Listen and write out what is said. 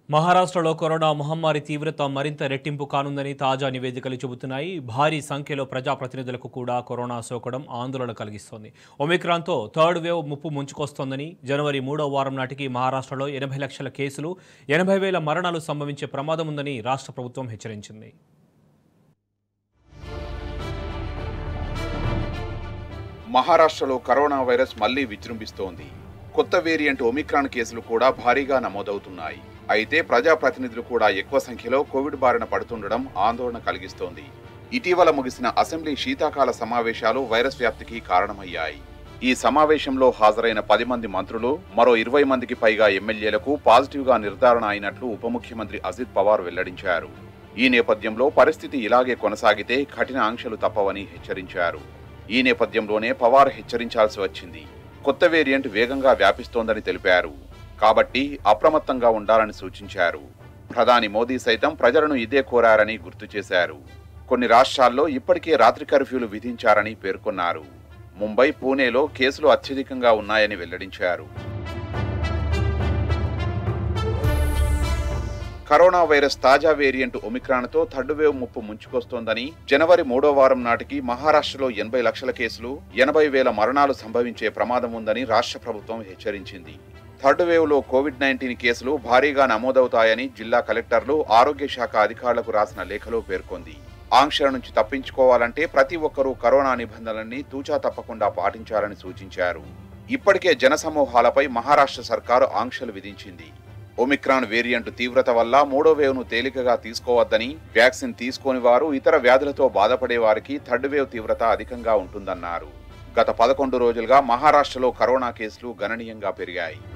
మహారాష్ట్రలో కరోనా మహమ్మారి తీవ్రత మరింత రెట్టింపు కానుందని తాజా నివేదికలు చెబుతున్నాయి. భారీ సంఖ్యలో ప్రజాప్రతినిధులకు కూడా కరోనా సోకడం ఆందోళన కలిగిస్తోంది. ఒమిక్రాన్తో థర్డ్ వేవ్ ముప్పు ముంచుకొస్తోందని, జనవరి 3వ వారం నాటికి మహారాష్ట్రలో 80 లక్షల కేసులు, 80,000 మరణాలు సంభవించే ప్రమాదం ఉందని రాష్ట్ర ప్రభుత్వం హెచ్చరించింది. మహారాష్ట్రలో కరోనా వైరస్ మళ్లీ విజృంభిస్తోంది. కొత్త వేరియంట్ ఒమిక్రాన్ కేసులు కూడా భారీగా నమోదవుతున్నాయి. అయితే ప్రజాప్రతినిధులు కూడా ఎక్కువ సంఖ్యలో కోవిడ్ బారిన పడుతుండడం ఆందోళన కలిగిస్తోంది. ఇటీవల ముగిసిన అసెంబ్లీ శీతాకాల సమావేశాలు వైరస్ వ్యాప్తికి కారణమయ్యాయి. ఈ సమావేశంలో హాజరైన 10 మంది మంత్రులు, మరో 20 మందికి పైగా ఎమ్మెల్యేలకు పాజిటివ్గా నిర్ధారణ అయినట్లు ఉప ముఖ్యమంత్రి అజిత్ పవార్ వెల్లడించారు. ఈ నేపథ్యంలో పరిస్థితి ఇలాగే కొనసాగితే కఠిన ఆంక్షలు తప్పవని హెచ్చరించారు. ఈ నేపథ్యంలోనే పవార్ హెచ్చరించాల్సి వచ్చింది. కొత్త వేరియంట్ వేగంగా వ్యాపిస్తోందని తెలిపారు. కాబట్టి అప్రమత్తంగా ఉండాలని సూచించారు. ప్రధాని మోదీ సైతం ప్రజలను ఇదే కోరారని గుర్తు చేశారు. కొన్ని రాష్ట్రాల్లో ఇప్పటికే రాత్రి కర్ఫ్యూలు విధించారని పేర్కొన్నారు. ముంబై, పూణేలో కేసులు అత్యధికంగా ఉన్నాయని వెల్లడించారు. కరోనా వైరస్ తాజా వేరియంట్ ఒమిక్రాన్తో థర్డ్ వేవ్ ముప్పు ముంచుకొస్తోందని, జనవరి 3వ వారం నాటికి మహారాష్ట్రలో 80 లక్షల కేసులు, 80,000 మరణాలు సంభవించే ప్రమాదం ఉందని రాష్ట్ర ప్రభుత్వం హెచ్చరించింది. థర్డ్ వేవ్ లో కోవిడ్-19 కేసులు భారీగా నమోదవుతాయని జిల్లా కలెక్టర్లు, ఆరోగ్య శాఖ అధికారులకు రాసిన లేఖలో పేర్కొంది. ఆంక్షల నుంచి తప్పించుకోవాలంటే ప్రతి ఒక్కరూ కరోనా నిబంధనలన్నీ తూచా తప్పకుండా పాటించాలని సూచించారు. ఇప్పటికే జనసమూహాలపై మహారాష్ట్ర సర్కారు ఆంక్షలు విధించింది. ఒమిక్రాన్ వేరియంట్ తీవ్రత వల్ల 3వ వేవ్ను తేలికగా తీసుకోవద్దని, వ్యాక్సిన్ తీసుకోని వారు, ఇతర వ్యాధులతో బాధపడే వారికి థర్డ్ వేవ్ తీవ్రత అధికంగా ఉంటుందన్నారు. గత 11 రోజులుగా మహారాష్ట్రలో కరోనా కేసులు గణనీయంగా పెరిగాయి.